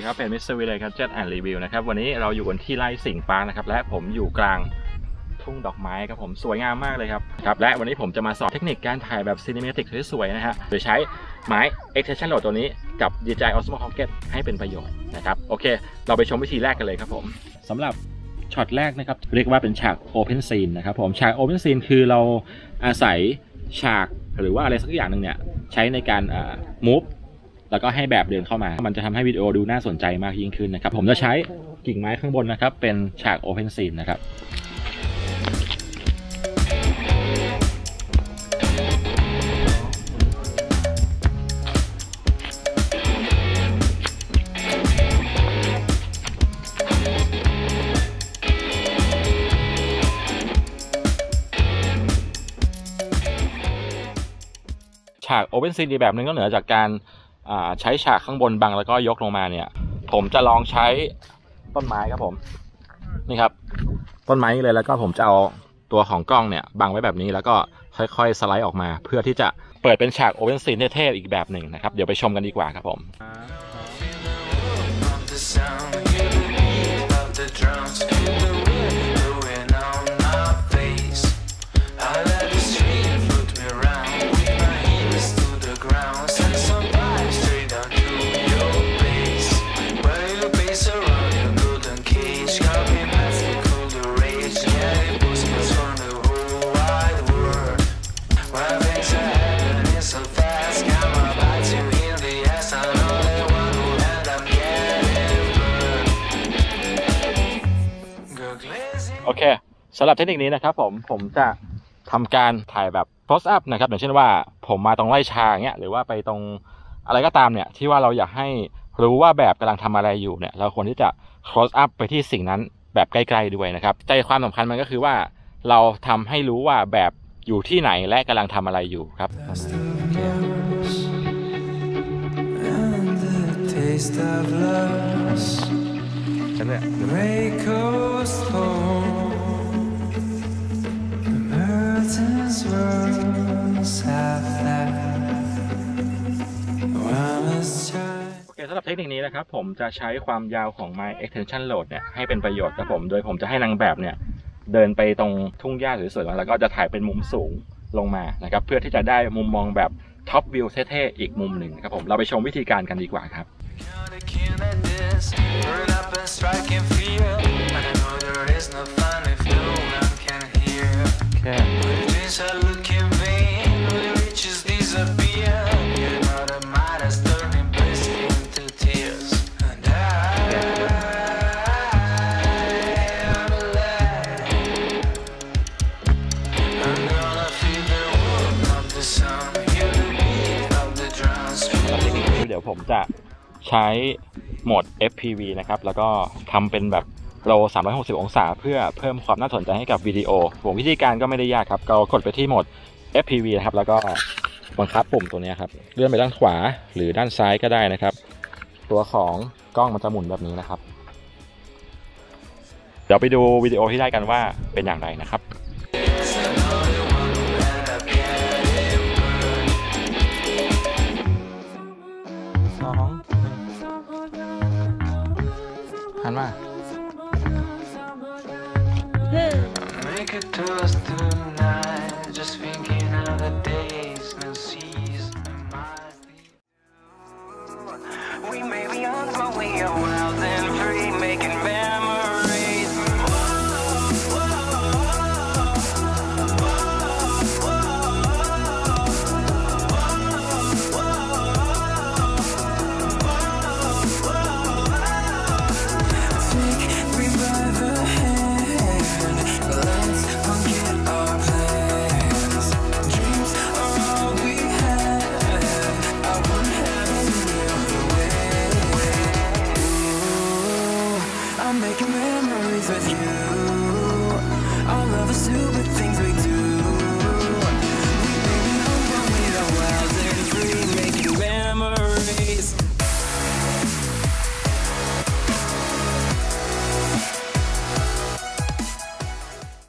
ครับเป็นมิสเตอร์วิเลยครับ Jet and Review นะครับวันนี้เราอยู่กันที่ไร่สิงห์ปาร์คนะครับและผมอยู่กลางทุ่งดอกไม้ครับผมสวยงามมากเลยครับและวันนี้ผมจะมาสอนเทคนิคการถ่ายแบบซีนิเมติกสวยๆนะฮะโดยใช้ไม้ Extension Load ตัวนี้กับ DJI Osmo Pocket ให้เป็นประโยชน์นะครับโอเคเราไปชมวิธีแรกกันเลยครับผมสำหรับช็อตแรกนะครับเรียกว่าเป็นฉาก Open Scene นะครับผมฉาก Open Scene คือเราอาศัยฉากหรือว่าอะไรสักอย่างหนึ่งเนี่ยใช้ในการmove แล้วก็ให้แบบเดินเข้ามามันจะทำให้วิดีโอดูน่าสนใจมากยิ่งขึ้นนะครับผมจะใช้กิ่งไม้ข้างบนนะครับเป็นฉาก Open Scene นะครับฉาก Open Scene แบบนึงก็เหนือจากการใช้ฉากข้างบนบังแล้วก็ยกลงมาเนี่ยผมจะลองใช้ต้นไม้ครับผมนี่ครับต้นไม้นี่เลยแล้วก็ผมจะเอาตัวของกล้องเนี่ยบังไว้แบบนี้แล้วก็ค่อยๆสไลด์ออกมาเพื่อที่จะเปิดเป็นฉาก Open Scene เท่ๆอีกแบบหนึ่งนะครับเดี๋ยวไปชมกันดีกว่าครับผมโอเคสำหรับเทคนิคนี้นะครับผมจะทำการถ่ายแบบ close up นะครับอย่างเช่นว่าผมมาตรงไร่ชาอย่างเงี้ยหรือว่าไปตรงอะไรก็ตามเนี่ยที่ว่าเราอยากให้รู้ว่าแบบกำลังทำอะไรอยู่เนี่ยเราควรที่จะ close up ไปที่สิ่งนั้นแบบใกล้ๆด้วยนะครับใจความสำคัญมันก็คือว่าเราทำให้รู้ว่าแบบอยู่ที่ไหนและกำลังทำอะไรอยู่ครับสำหรับเทคนิคนี้นะครับผมจะใช้ความยาวของ My Extension Load เนี่ยให้เป็นประโยชน์ครับผมโดยผมจะให้นางแบบเนี่ยเดินไปตรงทุ่งหญ้าสวยๆแล้วก็จะถ่ายเป็นมุมสูงลงมานะครับเพื่อที่จะได้มุมมองแบบท็อปวิวเท่ๆอีกมุมหนึ่งครับผมเราไปชมวิธีการกันดีกว่าครับเดี๋ยวผมจะใช้โหมด FPV นะครับแล้วก็ทำเป็นแบบโล360องศาเพื่อเพิ่มความน่าสนใจให้กับวิดีโอผมวิธีการก็ไม่ได้ยากครับเรากดไปที่โหมด FPV นะครับแล้วก็บังคับปุ่มตัวนี้ครับเลื่อนไปด้านขวาหรือด้านซ้ายก็ได้นะครับตัวของกล้องมันจะหมุนแบบนี้นะครับเดี๋ยวไปดูวิดีโอที่ได้กันว่าเป็นอย่างไรนะครับ